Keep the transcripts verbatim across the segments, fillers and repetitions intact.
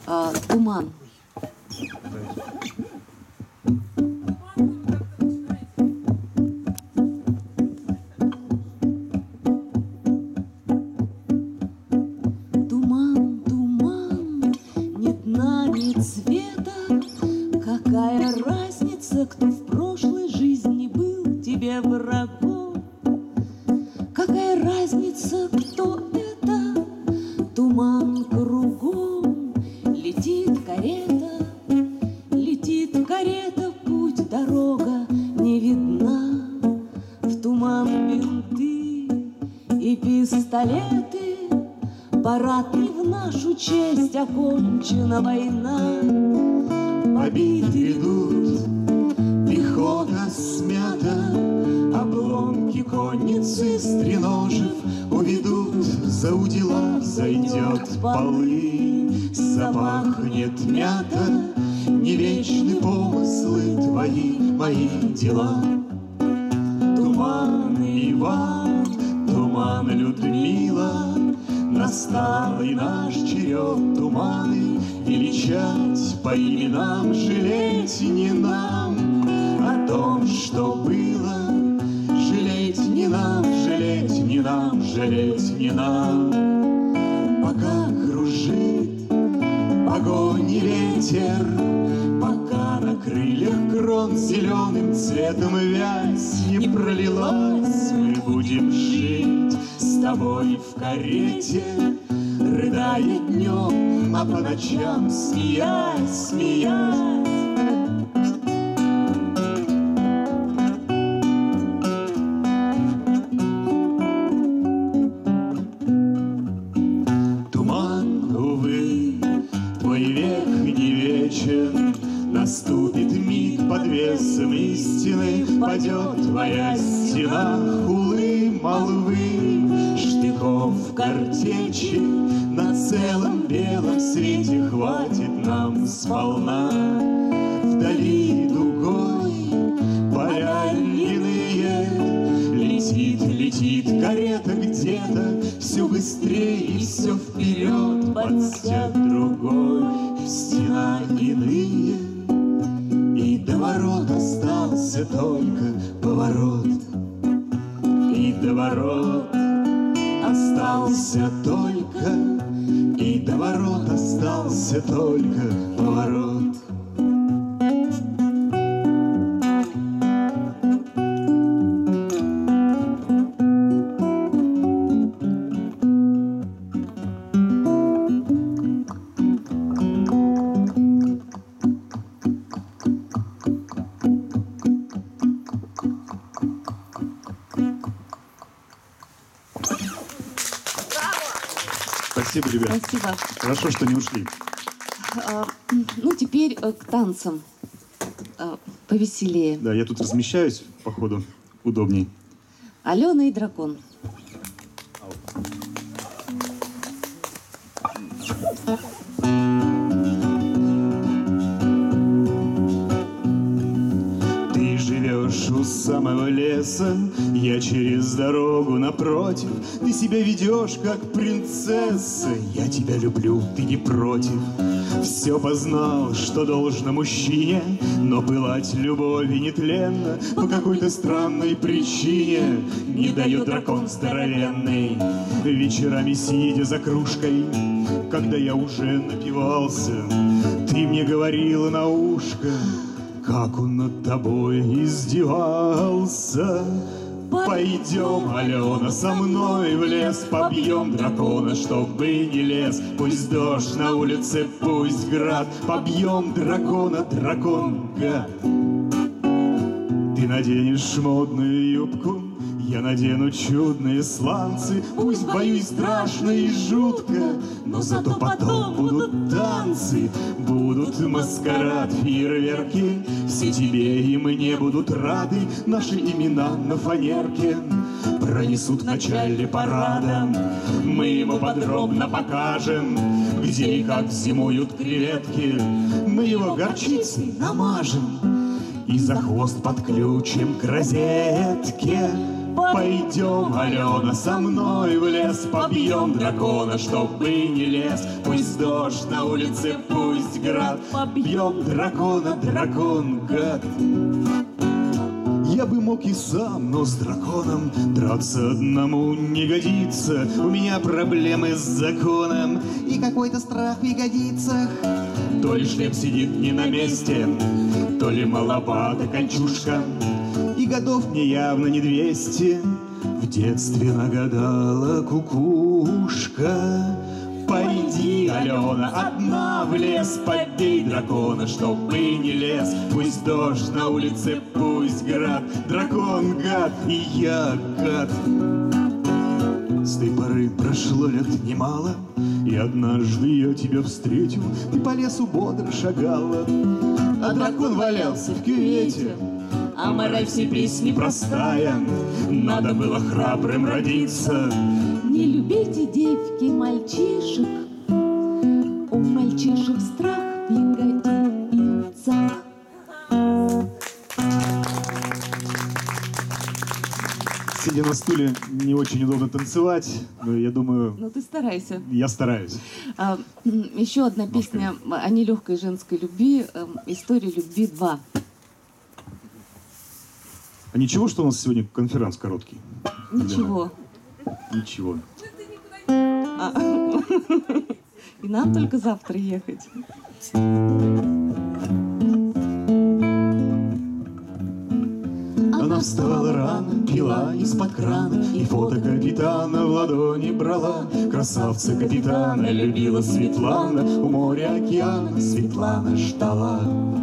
А, туман. Туман, туман, ни дна, ни цвета. Какая разница, кто в прошлой жизни был тебе врагом? Какая разница, кто это? Туман кругом, летит карета, летит карета, путь, дорога не видна. В туман бинты и пистолеты, парад не в нашу честь, окончена война. Побиты идут, пехота смята, обломки конницы стреножив уведут за удила, зайдет полы, запахнет мята, не вечны помыслы твои, мои дела. Туман Иван, туман Людмила, настал и наш черед туманы величать по именам, жалеть не нам о том, что было. Жалеть не нам, жалеть не нам, жалеть не нам. Пока кружит огонь и ветер, пока на крыльях крон зеленым цветом вязь не пролилась, мы будем жить с тобой в карете, рыдая днем, а по ночам смеясь, смеясь. Туман, увы, твой век не вечен, наступит миг под весом истины, падет твоя стена хулы, молвы, штыков картечи. На целом белом свете хватит нам сполна. Вдали дугой поля льняные, летит, летит карета где-то, все быстрее и все вперед под стяг другой. Стена иные, и до ворот остался только поворот. И до ворот остался только, и до ворот остался только поворот. Спасибо, ребят. Спасибо. Хорошо, что не ушли. А, ну, теперь э, к танцам. А, повеселее. Да, я тут размещаюсь, походу, удобней. Алена и дракон. Ты живешь у самого леса, я через дорогу напротив. Ты себя ведешь как принцесса, я тебя люблю, ты не против. Все познал, что должно мужчине, но пылать любови нетленно по какой-то странной причине не дает дракон здоровенный. Вечерами сидя за кружкой, когда я уже напивался, ты мне говорила на ушко, как он над тобой издевался. Пойдем, Алена, со мной в лес, побьем дракона, чтобы не лез. Пусть дождь на улице, пусть град, побьем дракона, дракон, гад. Ты наденешь модную юбку, я надену чудные сланцы. Пусть боюсь страшно и жутко, но зато потом будут танцы. Будут маскарад, фейерверки, все тебе и мне будут рады. Наши имена на фанерке пронесут в начале парада. Мы ему подробно покажем, где и как зимуют креветки. Мы его горчицей намажем и за хвост подключим к розетке. Пойдем, Алена, со мной в лес, побьем дракона, чтобы не лез. Пусть дождь на улице, пусть град, побьем дракона, дракон, гад. Я бы мог и сам, но с драконом драться одному не годится. У меня проблемы с законом и какой-то страх в ягодицах. То ли шлем сидит не на месте, то ли маловато кольчушка, и годов мне явно не двести. В детстве нагадала кукушка. Пойди, Алена, одна в лес, побей дракона, чтобы не лез. Пусть дождь на улице, пусть град, дракон гад, и я гад. С той поры прошло лет немало, и однажды я тебя встретил. Ты по лесу бодро шагала, а дракон валялся в кювете. А мораль всей песни простая: надо было храбрым родиться. Не любите девки мальчишек, у мальчишек страх в ягодицах. Сидя на стуле, не очень удобно танцевать, но я думаю, Ну ты старайся. я стараюсь. А, м, еще одна песня о нелегкой женской любви, эм, «История любви два». А ничего, что у нас сегодня конференц короткий? Ничего. Ничего. А, И нам только завтра ехать. Она вставала рано, пила из-под крана, и фото капитана в ладони брала. Красавца капитана любила Светлана, у моря океана Светлана ждала.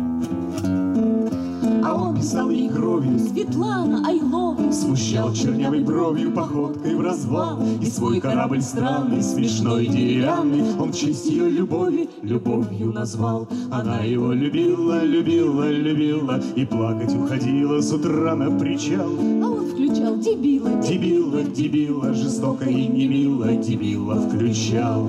А он писал ей кровью, Светлана, I love you. смущал чернявой бровью, походкой в развал. И свой корабль странный, смешной, деревянный он в честь ее любови любовью назвал. Она его любила, любила, любила, и плакать уходила с утра на причал. А он включал дебила, Дебила, дебила, жестоко и не мило, дебила включал.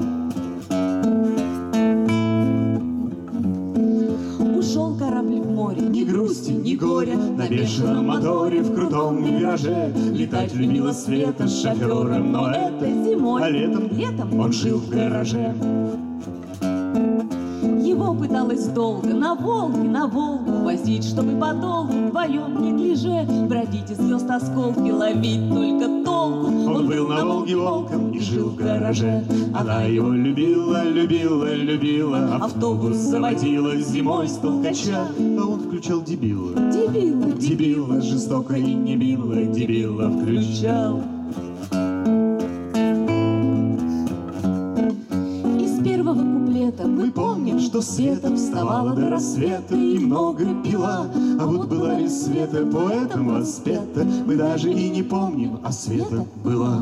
Ушел корабль в море. Ни грусти, ни горя, на бешеном моторе в крутом вираже. Летать любила Света с шофером, но это Зимой, а летом, летом он жил в гараже. Его пыталась долго на Волге, на Волгу возить, чтобы подолгу вдвоем неглиже бродить из звезд осколки, ловить только толку. Он был на Волге волком и жил в гараже. Она его любила, любила, любила, автобус заводила зимой с толкача. А он включал дебила, Дебила, дебила, жестоко и не мило, дебила включал. Из первого куплета Мы помним, что Света вставала до рассвета и много пила. А вот была ли Света поэтом воспета, мы даже и не помним, а Света была.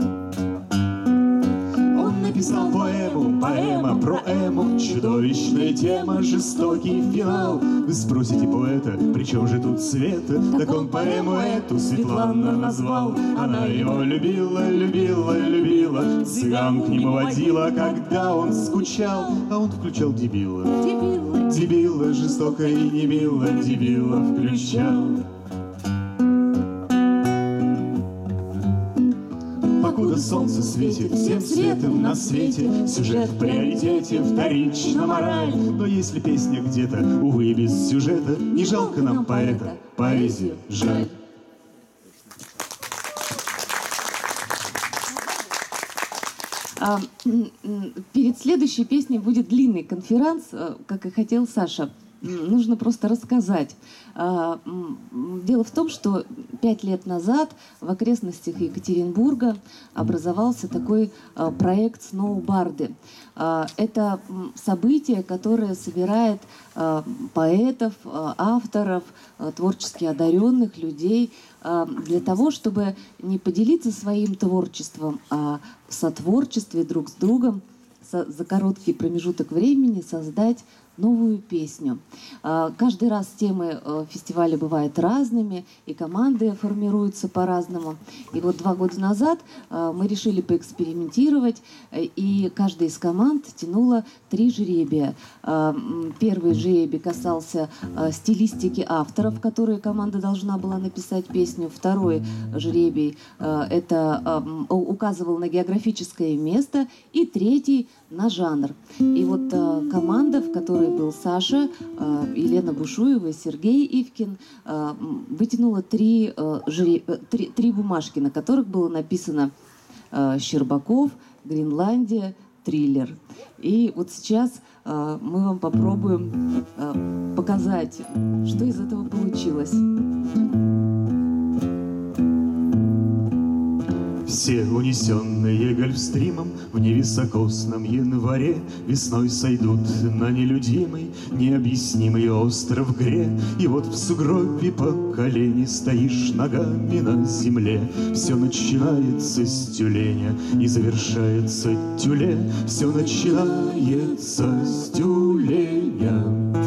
Он написал поэму, поэма про Эму, чудовищная тема, жестокий финал. Вы спросите поэта, при чем же тут Света? Так он поэму эту Светлана назвал. Она его любила, любила, любила, цыган к нему водила, когда он скучал. А он включал дебила, дебила, дебила, жестоко и не мило, дебила включал. Покуда солнце светит всем светом на свете, сюжет в приоритете, вторично мораль. Но если песня где-то, увы, без сюжета, не жалко нам поэта, поэзию жаль. А, м, м, перед следующей песней будет длинный конференц, э, как и хотел Саша. М, Нужно просто рассказать. А, м, Дело в том, что пять лет назад в окрестностях Екатеринбурга образовался такой а, проект «Сноубарды». А, Это м, событие, которое собирает а, поэтов, а, авторов, а, творчески одаренных людей а, для того, чтобы не поделиться своим творчеством, а в сотворчестве друг с другом со- за короткий промежуток времени создать новую песню. Каждый раз темы фестиваля бывают разными, и команды формируются по-разному. И вот два года назад мы решили поэкспериментировать, и каждая из команд тянула три жребия. Первый жребий касался стилистики авторов, которые команда должна была написать песню. Второй жребий это указывал на географическое место, и третий на жанр. И вот э, команда, в которой был Саша, э, Елена Бушуева и Сергей Ивкин, э, вытянула три, э, жри, э, три, три бумажки, на которых было написано э, «Щербаков», «Гренландия», «Триллер». И вот сейчас э, мы вам попробуем э, показать, что из этого получилось. Все унесенные гольфстримом в невисокосном январе весной сойдут на нелюдимый, необъяснимый остров Гре. И вот в сугробе по колени стоишь ногами на земле. Все начинается с тюленя и завершается тюле. Все начинается с тюленя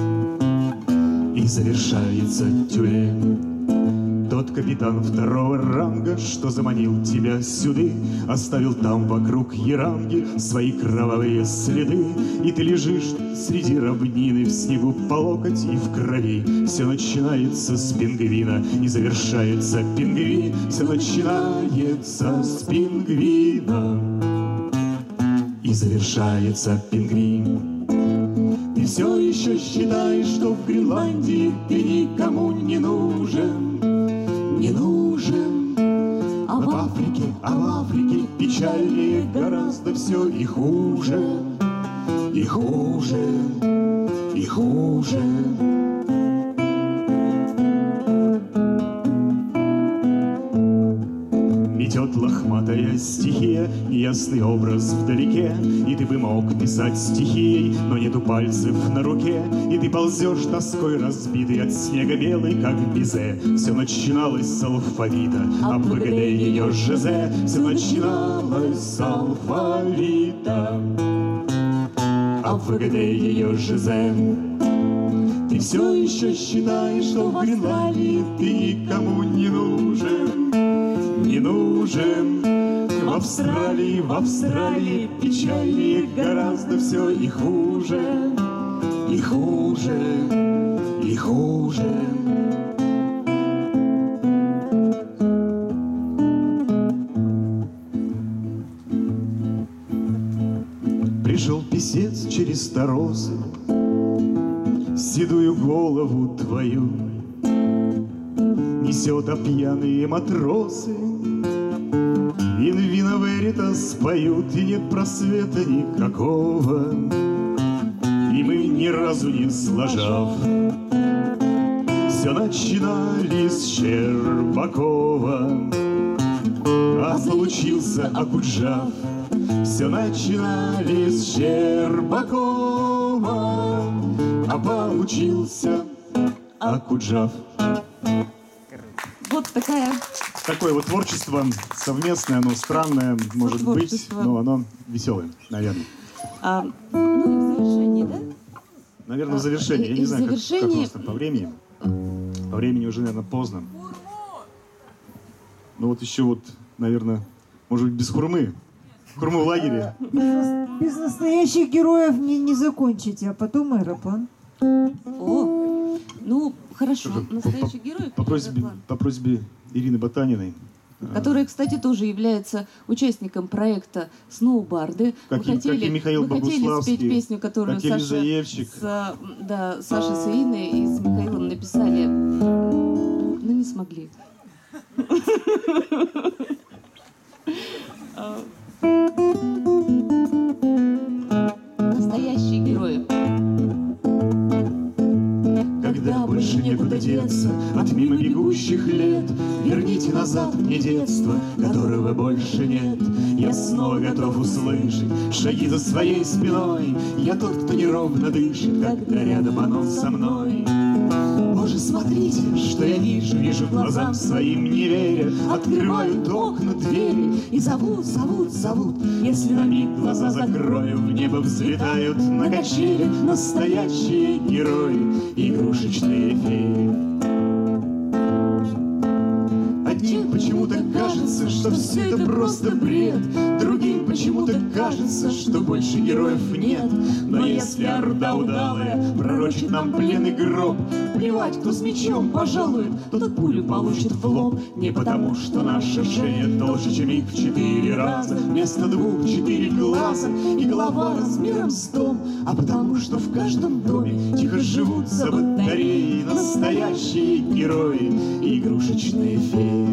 и завершается тюлень. Тот капитан второго ранга, что заманил тебя сюды, оставил там вокруг Яранги свои кровавые следы. И ты лежишь среди равнины в снегу по локоть и в крови. Все начинается с пингвина и завершается пингвин. Все начинается с пингвина и завершается пингвин. Ты все еще считаешь, что в Гренландии ты никому не нужен, не нужен. А в Африке, а в Африке печальнее гораздо все и хуже, и хуже, и хуже. Метет лохматая стихия, неясный образ вдалеке. И ты бы мог писать стихией, но нету пальцев на руке. И ты ползешь тоской разбитый от снега белый, как безе. Все начиналось с алфавита, а в ВГД ее ЖЗ. Все начиналось с алфавита, а в ВГД ее ЖЗ. Ты все еще считаешь, что в Гренландии ты никому не нужен, не нужен. В Австралии, в Австралии печальнее гораздо все и хуже, и хуже, и хуже. Пришел писец через торозы, седую голову твою несет, а пьяные матросы in vino veritas поют, и нет просвета никакого, и мы ни разу не сложав все начинали с Щербакова, а получился Акуджав. Все начинали с Щербакова, а получился Акуджав. Вот такая... Такое вот творчество совместное, оно странное, может быть, но оно веселое, наверное. А, ну и в завершении, да? Наверное, в завершении. Я И не в знаю, как, завершении- как у нас там по времени. По времени уже, наверное, поздно. Ну вот еще вот, наверное, может быть, без хурмы. Хурму в лагере. Без, без настоящих героев не, не закончите, а потом аэроплан. О, ну хорошо, По- настоящий по- герой. По просьбе, по просьбе Ирины Ботаниной. Которая, кстати, тоже является участником проекта «Сноубарды». Как мы и- хотели, как и Михаил мы хотели Богуславский, спеть песню, которую как и Саша, Лизаевщик. с, да, Саша с Ириной и с Михаилом написали, но не смогли. Настоящие герои. Когда больше некуда деться от мимо бегущих лет, верните назад мне детство, которого больше нет. Я снова готов услышать шаги за своей спиной. Я тот, кто неровно дышит, когда рядом оно со мной. Боже, же, смотрите, что я вижу, вижу глазам своим не веря. Открывают окна, двери и зовут, зовут, зовут. Если на миг глаза закрою, в небо взлетают на качели настоящие герои, игрушечные феи. Одним почему-то кажется, что все это просто бред, другим почему-то кажется, что больше героев нет. Но если орда удалая пророчит нам плен и гроб, плевать, кто с мечом пожалует, тот пулю получит в лоб. Не потому, что наша шея толще, чем их в четыре раза, вместо двух четыре глаза и голова размером с дом, а потому, что в каждом доме тихо живут за батареей настоящие герои, игрушечные феи.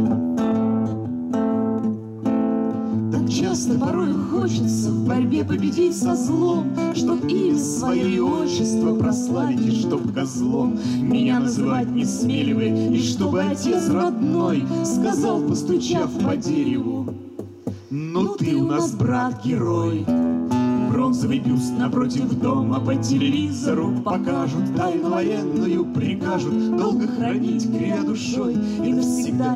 Так часто порой хочется в борьбе победить со злом, чтоб имя свое и отчество прославить, и чтоб козлом меня называть не смели вы, и чтобы отец родной сказал, постучав по дереву: ну ты у нас, брат, герой. Бронзовый бюст напротив дома по телевизору покажут, тайну военную прикажут долго хранить, кривя душой, и навсегда